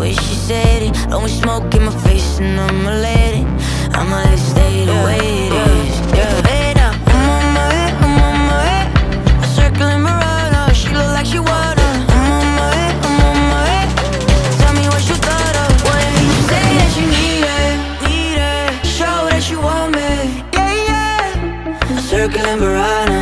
way she said it. Blowing smoke in my face and I'ma let it stay the way it is. Hey now, I'm on my way, I'm on my way. I'm circling Piranha, she look like she wanna. I'm on my way, I'm on my way. Tell me what you thought of when you say that you need it. Show that you want me, yeah, yeah. I'm circling Piranha.